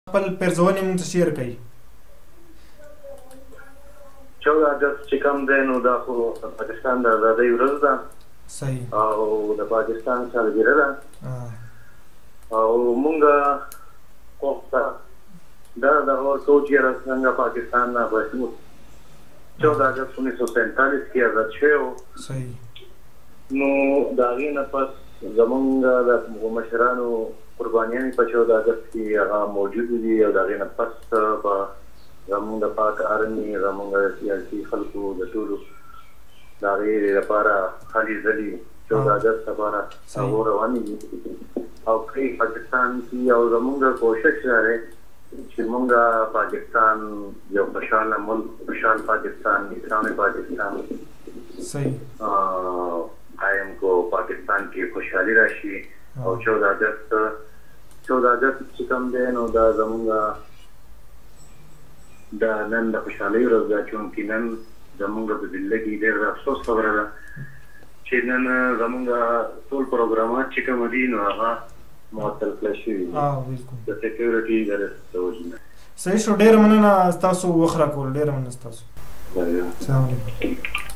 خپل پیرزونې موږ ته شیر کړي. 14 اگست چې کوم دی نو دا خو پاکستان د ازادۍ ورځ ده. صحیح. او د پاکستان سالګرده ده. او مونږ کوفته دا هغه څوک چې څنګه پاکستان نه بچو 14 اگست 1947 کې آزاد شو. صحیح. نو دا غي نه پس زمونږ د مشرانو قربانیان په 14 اگست کې هغه موجود دي او دا غي نه پس په زمونږ د پاک ارمي زمونږ د سیاسي خلکو د ټولو دا غي لپاره خالي ځلي 14 اگست لپاره هغه رواني دي او په پاکستان کې او زمونږ کوشش لري چې مونږ پاکستان یو خوشاله ملک خوشحال پاکستان اسلامي پاکستان صحیح قائم کو پاکستان کې خوشحالي راشي او 14 اگست چې کوم دی نو دا زمونږ دا نن د خوشحالۍ ورځ ده چې نن زمونږ د زندګۍ ډېر افسوس خبره ده چې نن زمونږ ټول پروګرامات چې کوم دي نو هغه معطل کړل شوي دي د سکیورټي د وجې نه. صحیح شو. ډېره مننه ستاسو وخت راکول. ډېره مننه ستاسو. السلام علیکم.